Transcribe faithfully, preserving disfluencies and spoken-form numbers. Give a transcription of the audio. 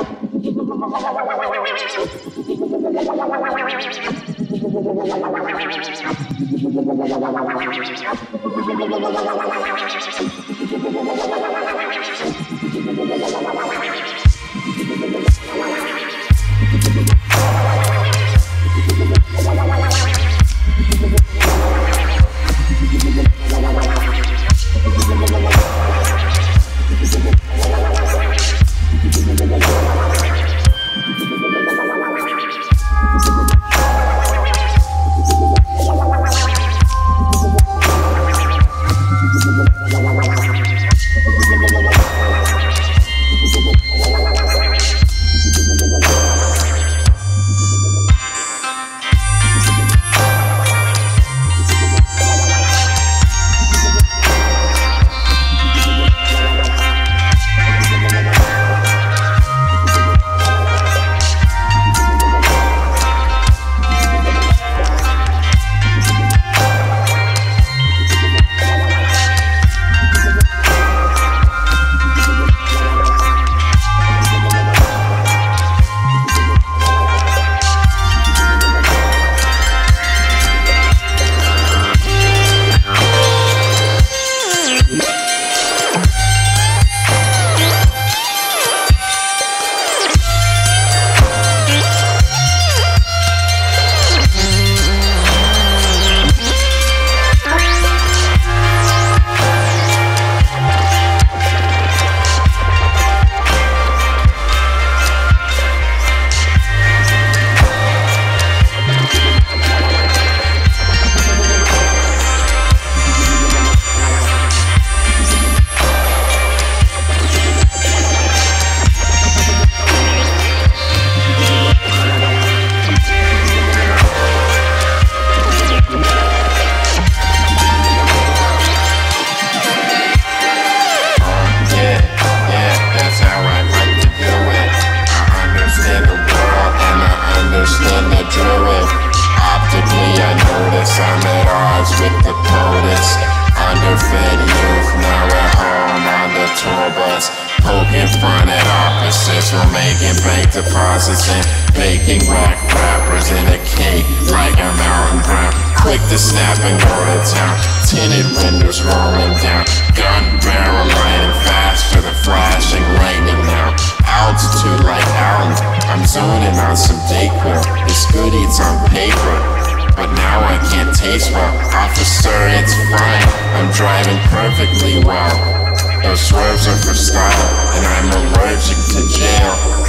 Poking fun at opposites while making bank deposits and baking whack rappers in a cake like a mountain brown. Quick to snap and go to town. Tinted windows rolling down. Gun barrel lighting faster than flashing lightning now. Altitude like Alton. I'm zoning on some Dayquil. It's good eats on paper, but now I can't taste well. Officer, it's fine. I'm driving perfectly well. Those swerves are for style, and I'm allergic to jail.